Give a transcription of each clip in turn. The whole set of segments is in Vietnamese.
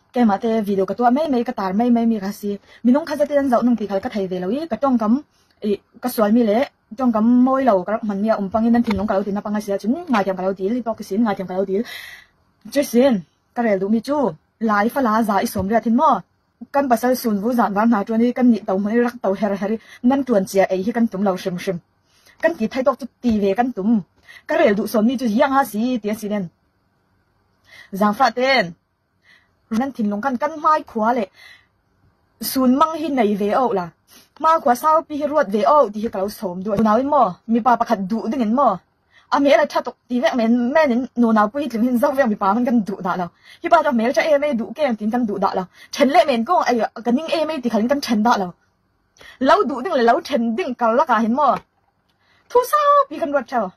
cái mà thế video cái tua mấy cái tar mấy mi cái gì mình không khai ra tiền giàu nông thì cái thầy về lâu ý cái trong cắm cái xoài mi lẽ trong cắm môi lầu cái mình nhà pangin nên thìn nông cái lâu thì nó pangasi chúng ngày tiệm cái lâu tí li to cái xin ngày tiệm cái lâu tí chứ xin cái này đủ mi chú lại phải là giải sớm ra thìn mò căn bà sao xuân vũ giản văn nào cho nên căn nhị tàu mới rắc tàu hera heri nên chuẩn chia ấy khi căn tụm lầu sầm sầm căn kỳ thay đổi chút tì về căn tụm cái này đủ sớm mi chú giang ha xí tiếng xí nên giang phát tên nên thìn lông căn mai khóa lệ xuân mang hin này về ậu là mà khóa sao pi ruột về ậu thì cái lâu sớm đuổi nào mò mi pa khát đủ đừng đến mò mẹ là chặt tí vẹn mẹ nên nô nào bui tìm hình dâu vẹn bị phá mình cần đủ đã nào khi ba cho mẹ cho em đủ cái em tìm cần đủ đã nào chấn lệ mẹ cũng ai cái những em thì khẩn cần chấn đã nào lâu đủ đừng là lâu chấn đừng cầu là cả hình mò thu sao bị cần ruột chào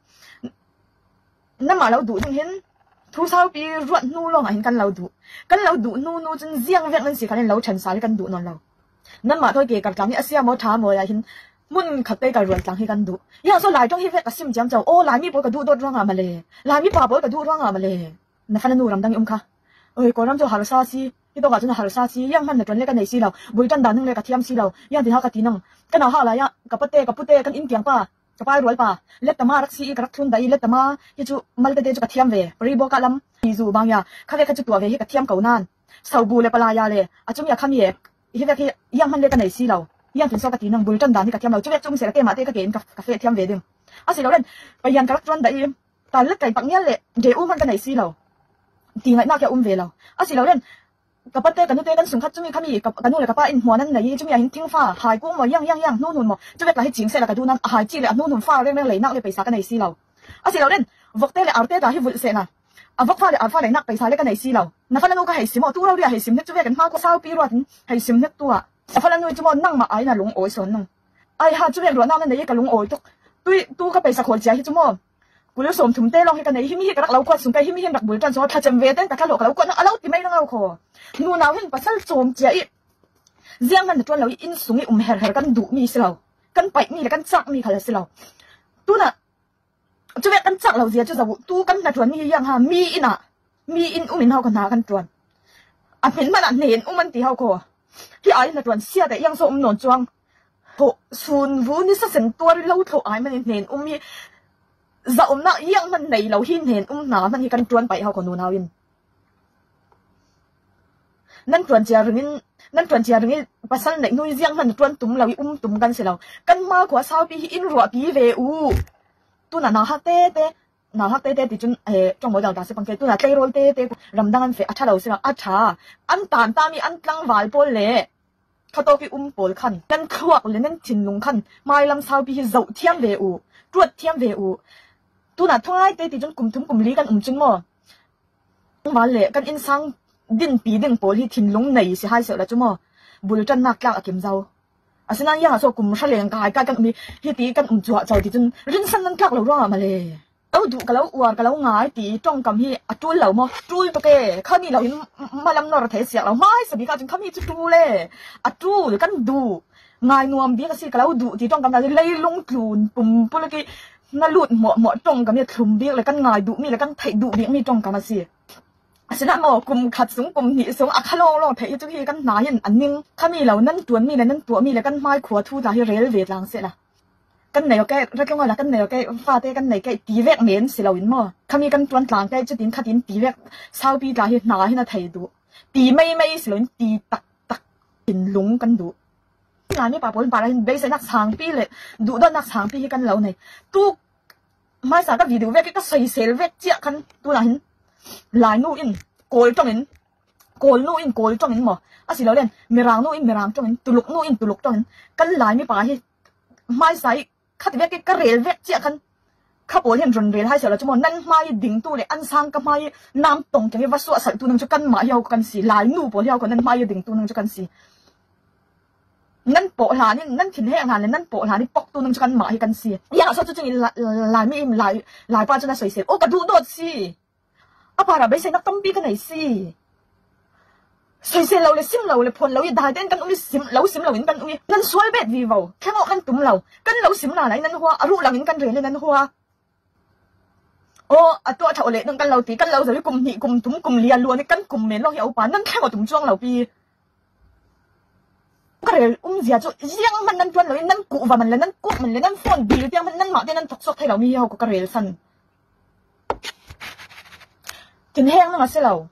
năm mà lâu đủ đừng hình thu sao bị ruột nu lo hình cần lâu đủ nu chân riêng vẹn nên chỉ khẩn lâu chấn sao cần đủ non lâu năm mà thôi kể cả cái này xem một tháng mới là hình mun khát tê cả ruột chẳng hay cần đủ, giờ số lại trong hi vẹt cả sim chấm chầu, ô lại mi bồi cả đủ đốt rong à mà lề, lại mi bà bồi cả đủ rong à mà lề, nè phải là nụ làm đăng kha, ơi có làm cho hà sa si, cái đó gọi là hà sa si, yang hắn là chuẩn lấy cái này si đâu, bồi chân đàn nâng lấy cả thiam si đâu, yang thì ha cả tí nâng, cái nào ha là ya, cả bát tê, cái im tiếng pa, cái pa ruột pa, let tama rắc si, cái rắc thun đấy, let tama, cái chú mal tê cho cả thiam về, beri bo cả lắm, ví dụ bằng ya, cái chú tua về cả thiam cầu nan, sau bù le pala ya le, chúng ya khăm ye, hi cái yang hắn lấy cái này si đâu. Yang tin so cái tiếng bùi chân đàn thì cả thiam đầu trước chúng sẽ là cái mà cái cà phê thiam về đêm xí lâu lên bây giờ cái rắc đấy ta lướt cái bằng nhớ lệ để cái này xí lâu thì ngày nào cái về lâu xí lâu lên cái bắt tê cái nước tê cái súng khát chúng mình khăm gì cái nước là cái ba in hoa nên này chúng mình tiếng pha hài cũng mà yang nôn nôn mà chúng mình là cái chính sẽ là cái đu nam hài chi là nôn nôn pha lên lấy nặng lên phải xả cái này xí lâu xí lâu lên vọc tê là áo tê ta hi vụt sẽ là vọc pha là lấy nặng phải xả cái này xí lâu nó phải là nó cái hay xí mà tu lâu đi hay xí nhất chúng mình cái hoa có sao pi rồi hay xí nhất tu à phải là nuôi chúng nó năng mà ai là lúng ổi sồn nông ai ha chúng mình rồi nào nên đấy cái lúng ổi tu cái bề sạc hồi chạy chúng nó bùi lúa sồn thùng tê long hay cái này him hi cái lâu quạt xuống cái him đặc bùi chân số thà chậm về tên cả lỗ cái lâu quạt nó lâu thì mấy nó lâu khổ nu nào hin bắt sẵn sồn chạy riêng mình cho lâu in xuống cái hẹn căn đủ mi xí lâu căn bảy mi là căn chắc mi phải là xí lâu tu nè chúng mình căn chắc lâu gì cho giàu tu căn là chuẩn mi yang ha mi in mình hao còn nào căn chuẩn mình mà là nền mình thì hao khổที่ไอ้หน้าจวนเสียแต่ยังส่งนนจวงโหส่วนวูนี่สันตัวเราโถไอ้มันเห็นมีจะน่ะยังมันในเราหินเห็นหนามันที่กันจวนไปเขาคนนู้นเอาอินนั่นจวนเจียรึงภาษาไหนนู้นยังมันจวนตุ้มเราตุ้มกันเสียเรากันมากกว่าสาวปีอินรัวปีเวอูตัวน่ะนาฮักเต้นาฮักเต้ที่จนจงหมดอย่างตาสิบังเกตัวน่ะเตโรลเต้รำดังอันเฟะอัชเราสิเราอัชาอันตานตามีอันตั้งวายปนเล่เขาโตกี่ปนขันกันขวักเลยนั่นชินลงขันไม่ลำสาวปีเจ้าเทียมเวอูตรวจเทียมเวอูตัวน่ะทั้งไอ้เต้ที่จนกลุ่มทุ่มกลุ่มลีกันจนหม้อมาเล่กันอินซังดินปีดินปนที่ชินลงในสิให้เสียแล้วจนหม้อบุรุษจันนักลักอากิมเจ้าอาศัยนั่นยังส่งกลุ่มเฉลียงกายกันมีที่ตีกันจั่วเจ้าที่จนรินสันนั่นลักเราร้องมาเลยเอาดูกันแล้วอวดกันแล้วง่ายตีจ้องกับที่จุ้ยเหล่ามั้งจุ้ยตัวแกข้ามีเราเห็นมาลำนอร์เทเสียเราไม่สบิการจนข้ามีจุ้ยเลยจุ้ยกันดูง่ายนวมดีก็สิกันแล้วดูตีจ้องกับเราเลยลงกลุ่นปุ่มปุ่มเลยกี่น่าหลุดหมอจ้องกับเนี่ยคลุมเบี้ยเลยกันง่ายดูมีเลยกันไถดูเบี้ยมีจ้องกับมาสิฉะนั้นหมอกลุ่มขัดสูงกลุ่มหนีสูงอัคโลโลเทจุ้ยกันนายอันนึงข้ามีเรานั่นตัวมีเลยนั่นตัวมีเลยกันไม้ขวดทูตาที่เรลเวทลังเสียละกันไหนก็รักยังไงล่ะกันไหนก็ฟาเต้กันไหนก็ตีแวกเหม็นสิเราอินมั่วเขามีกันตัวหลังก็จะดินขัดดินตีแวกเศร้าปีตาเห็นหนาเห็นอะไรดูตีไม่สิเราตีตักหินลุงกันดูงานไม่ป่าปนป่าอะไรเบสนักสางปีเลยดูด้านนักสางปีให้กันเราเนี่ยตู้ไม่สามารถวิดีโอแวกก็ใส่เซลแวกเจ้ากันตัวนั้นลายนู่นโกยจ้องอินโกยนู่นโกยจ้องอินมั่วสิเราเล่นมีรางนู่นมีรางจ้องอินตุลุกนู่นตุลุกจ้องอินกันลายไม่ป่าให้ไม่ใส่ข้าที่เวกก็เรียลเวกเจ้ากันข้าปวดเห็นรนเรียลให้เสียแล้วจมูกนั่นไม่ดิ่งตู้เลยอันซังก็ไม่น้ำตรงจังที่ว่าสวดใส่ตัวนึงจะกันหมายเอากันสิลายนู่ปวดเอากันนั่นไม่ดิ่งตัวนึงจะกันสินั่นปวดหานี่นั่นถิ่นแห้งหาเลยนั่นปวดหานี่ปอกตัวนึงจะกันหมายกันสิอย่างสวดจะมีลายไม่ลายป้าจะน่าสวยเสียโอ้กระดูโดดสิอาปาระไปใส่นักต้มปีกันไหนสิสวยเสียเราเลยซิมเราเลยพลเราอย่าได้เต้นกันอุ้ยซิมเราอินกันอุ้ยนั่นสวยแบบวีวแค่งอกกันตุ้มเรากันเราซิมอะไรนั่นหัวอรุเราอินกันเรียนนั่นหัว à tua thầu lệ nâng căn lâu tí căn lâu rồi cùng nhị cùng túng cùng liền luôn căn cùng mến lo hiểu bán nâng theo túng chuông lâu pi cái này gì cho riêng mình nâng chuông lâu nâng cụ và mình là nâng cụ mình là nâng phone bì tiếng mình nâng mạo tên nâng thọc sọc thay lâu mi hiểu có cái này sân tiền heng nó sẽ lâu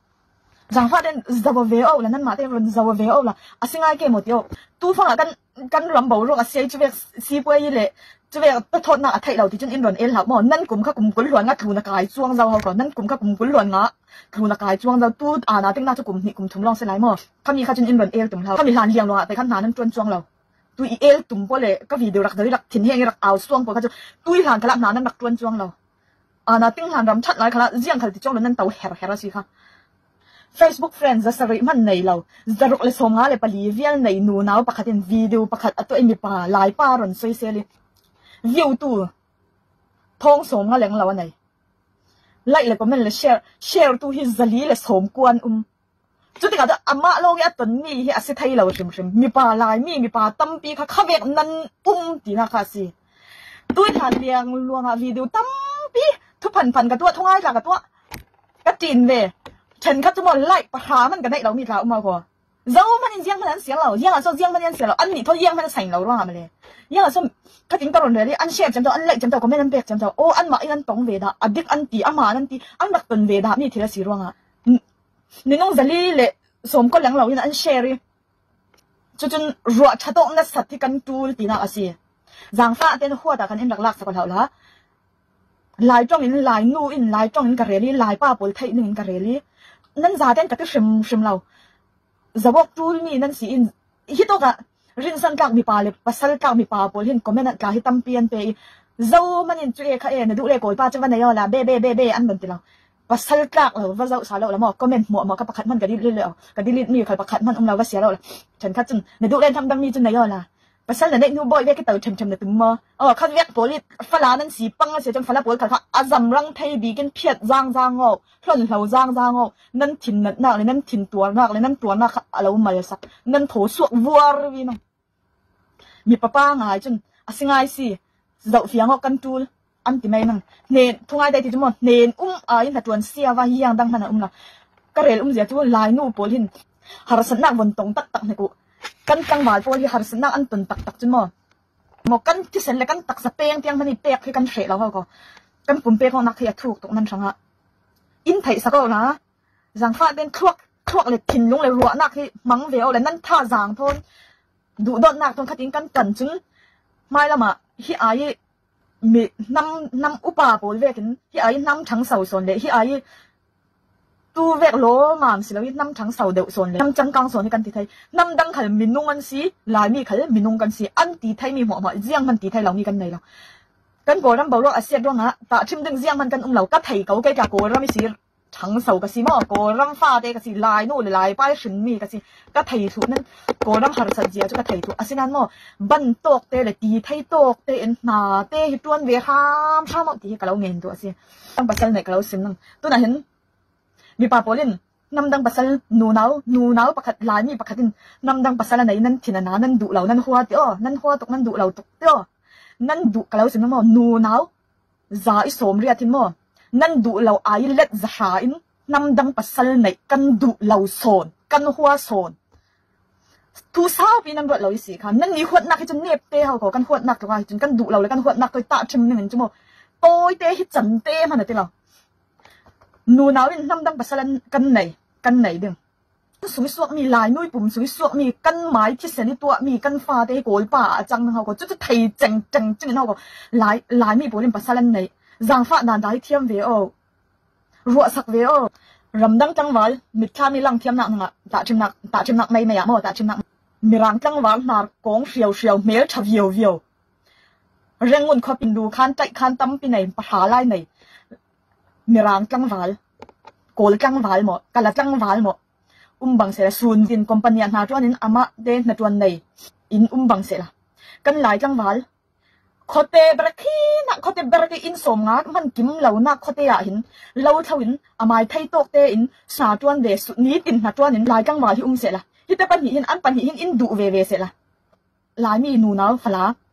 rằng phát đến giàu về âu là nâng mạo tên rồi giàu về âu là à sinh ai kia một tiêu tu phong là căn làm bầu rồi à sẽ chỉ việc xí quay lệจะแบบไปทอดหน้าไทยเราที่จนอินโดนเอลหาหมอนั่นกลุ่มข้ากลุ่มกุลหลวนงะถูนักกายจ้วงเราเขาก่อนนั่นกลุ่มข้ากลุ่มกุลหลวนงะถูนักกายจ้วงเราตู้นาติ้งหน้าจะกลุ่มนี่กลุ่มทุ่มลองเสร็จหมอเขามีข้าจนอินโดนเอลตุ่มเราเขามีลานเลี้ยงเราแต่ขั้นหนานั้นจวนจ้วงเราตู้เอลตุ่มพวกเลยก็วิดีโอรักเดี๋ยวรักถิ่นเฮงรักเอาจ้วงพวกเขาจะตู้ลานกระลับหนานั้นรักจวนจ้วงเรานาติ้งลานรำชัดหลายขนาดเสี่ยงเขาที่จ้วงเรานั้นเต่าแห่สิค่ะ Facebook friends จะสริมันในเราจะรุกเลยสมงาเลยปลีเวียนในหนูหนาวประคัดวิดีโอประคัดตัวเอ็มบีป่าหลายป้ารอนซวยเซลีวิวตัวทองสมงาเหลงเราอันไหนไล่เลยก็มันเลยแชร์ตัวฮิซาลีเลยสมกวนจุดที่เขาจะอามาโลกยัดต้นมีที่อาศัยไทยเราชิมมีป่าลายมีป่าตั้มปีค่ะข้าเวกนั้นตีน่าค่ะสิตัวทานเลี้ยงลวงวิดีโอตั้มปีทุกพันกับตัวทุ่งไอ้กับตัวกระจินเว่ฉันข้าจะบอกไล่ปะหามันกันได้เรามีเรามาก่อนเรามันยังมันเสียเรายังเรายังมันยังเสียเราอันนี้เขายังมันใส่เราว่ามาเลยยังเราข้าจริงตลอดเลยอันเชฟจำตัวอันเล็กจำตัวก็ไม่นั่นเปียกจำตัวโอ้อันมาอันตองเวดาอันดิกอันตีอันมาอันตีอันดักตันเวดามีทีละสีร่วงอ่ะนี่น้องจะลีเละสมก็หลังเราอย่างอันเชรีจนรัวชะตงนัดสัตว์ที่กันจูตีน่าอาศัยจางฟ้าเต้นหัวตากันเอ็นหลักสักคนเราละลายจ้องอินลายนูอินลายจ้องอินกระเรลี่ลายป้าปนไทยนึงอินกระเรลี่นั่นซาเต้นกับที่ชิมเราจะบอกจูนี่นั่นสิอินฮิโตกะรินสันกากมีปลาเลยปัสสาวะกากมีปลาปนเห็นก็ไม่นัดกาฮิตัมเปียนไปเจ้ามันอินจุเอค่ะเนี่ยดูเลยกูป้าจะวันไหนอ่ะล่ะเบ้อันนั้นตีเราปัสสาวะกากเราว่าเจ้าสาวเราละหมอก็เม่นหมอกับประคัดมันก็ดิ้นเลยก็ดิ้นมีใครประคัดมันเราว่าเสียเราละฉันคัดจนในดูเล่นทำดังนี้จนไหนอ่ะล่ะปัสสาวะเนี่ยนูบอยเวกเตอร์ชมเนี่ยตึงมาข้าเวกโปลิฝรั่งนั้นสีปังเสียจนฝรั่งโปลิเขาอาจำรังไทยบีกันเพียดจางออกพลันเราจางออกนั่นถิ่นนักเลยนั่นถิ่นตัวนักเลยนั่นตัวนักเราไม่สักนั่นโถสวกวัวรีน้องมีป้าง่ายจนสิ่งง่ายสิเดาเฟียงออกกันจูลอันที่ไม่นั่งเนนทุ่งไอได้ที่จมเนนยินแต่ตัวเสียว่ายังดังมันละก็เรลเสียจูลายนูโปลินหาสนักบนตรงตักในกูกันจังหวะโปลิหาสนักอันตุนตักจนหมอกันที่เสร็จแล้วกันตักสเปงเตียงมันนี่เปียกให้กันเฉะเราเขาก็กันปุ่มเปียกของนักเทียถูกตรงนั้นช่างละอินไทยสักก็นะจางฟ้าเป็นคลวกเลยถิ่นลงเลยรัวนักที่มังเดียวเลยนั่นท่าจางทนดูโดนนักทนขัดยิงกันจนไม่ละมาที่ไอ้มีน้ำอุปาโปลเวกินที่ไอ้น้ำทั้งเสาส่วนเลยที่ไอ้ตู้เวกโลมันสิเราน้ำทั้งเสาเดียวส่วนเลยน้ำจังกลางส่วนที่กันตีไทยน้ำดังขันมินนุ่งกันสิลายมีขันมินนุ่งกันสิอันตีไทยมีหัวมาเจียงมันตีไทยเรามีกันไหนเรากันโกรำเบาโลอาเซียนร่วงฮะแต่ชิมดึงเจียงมันกันเราก็ไทยเขาใกล้กับโกรำมีสิทั้งเสากับสิหม้อโกรำฟ้าเด็กกับสิลายนู่นลายป้ายฉินมีกับสิก็ไทยถูกนั่นโกรำหาสัจเจียจุก็ไทยถูกอาเซียนหม้อบันโตกเตะเลยตีไทยโตกเตะนาเตะฮิตวนเวหามชอบตีกับเราเงินตัวสิตั้งปัสสาวะกับเราสินั่งตัวนั้นเห็นมีปลาโปลินน้ำดังปัสสาวะหนูหนาวประคัดลายมีประคัดินน้ำดังปัสสาวะไหนนั่นถิ่นนานั่นดุเรานั่นหัวเตี้ยนั่นหัวตกนั่นดุเราตกเตี้ยนั่นดุกับเราสินั่นหม้อหนูหนาวจ่าอิสมเรียทินหม้อนั่นดุเราไอเล็ดจ่าอินน้ำดังปัสสาวะไหนกันดุเราโซนกันหัวโซนทุสาวปีนั้นรถเราสิค่ะนั่นนี่หัวนักจนเน็บเตะเขาก็กันหัวนักตัวจนกันดุเราเลยกันหัวนักตัวตาชิมหนึ่งจมูกโต้ยเตะฮิจันเตะมันเตะเราหนูหนาวนี่น้ำดังปัสสาวะกันไหนดึงสวยสวกมีลายนุ่ยปุ่มสวยสวกมีกันไม้ที่เส้นตัวมีกันฟ้าเตะโกยป่าจังเขาก็จะไทยจังเขาก็ลายมีปุ่มปัสสาวะไหนจางฟ้านานได้เทียมเวอรัวสักเวอรำดังจังหวะมิดข้ามีลังเทียมหนักตาชิมหนักไม่อยากมาตาชิมหนักมีรังจังหวะนากงเชียวเมลชับเยียวเร่งวนขบินดูคันใจคันตั้มปีไหนปะหาไล่ไหนมีรังจังหวะโกลจังหวะหมดกะละจังหวะหมดบังเสละซูนดินคอมพานีนาจวนนินอามาเดนนาจวนไหนอินบังเสละกันหลายจังหวะโคเตบรักีนักโคเตบรักีอินสมงักมันกิมเหล่านักโคเตอะหินเหล่าเท่าหินอามายไทยโตเตอินสาจวนเดสุนี้ตินนาจวนหินลายจังหวะที่เสละฮิตปันหินอันปันหินอินดูเวเสละลายมีหนูหนาวฝลา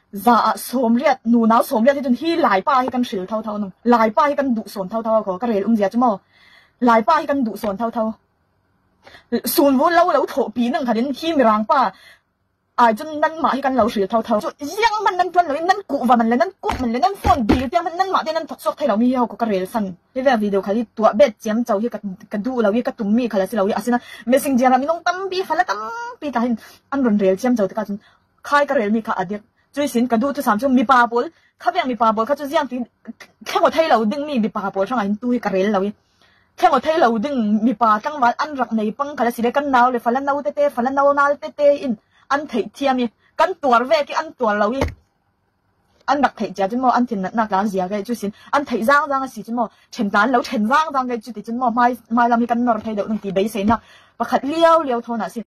dạ xôm liệt nụ náo xôm liệt thì chun hi lại pa hi kan shil thâu thâu nung lại pa hi kan du son thâu thâu ko ka rel dia chmo lại pa hi kan du son thâu thâu sun vu lâu lâu thổ pi nung khanin hi mirang pa ai chun nan ma hi kan lo shil thâu thâu yang man nan tuan lo nan ku wa man le nan ku man le nan phone bil tiang man nan ma te nan thok sok thai lo mi ho ko ka rel san he ve video khali tua bet chem chau hi ka du lo hi ka tum mi khala si lo hi asina messenger la mi nong tam bi phala tam pi ta hin an ron rel chem chau ta ka chun khai ka rel mi kha adik chui sin ka du tu sam chu mi pa bol kha ve mi pa bol kha chu jiang ti khe ngo thai lo ding mi pa bol thang in tu hi ka rel lo hi khe ngo thai lo ding mi pa tang wal an rak nei pang khala si le kan naw le phala naw te te phala naw nal te te in an thei thiam hi kan tuar ve ki an tuar lo hi an rak thei ja chun mo an thin na kan zia ge chu sin an thei jang si chun mo chen dan lo chen jang ge chu ti chun mo mai lam hi kan nor thei do nang ti bei se na pakhat liao thona sin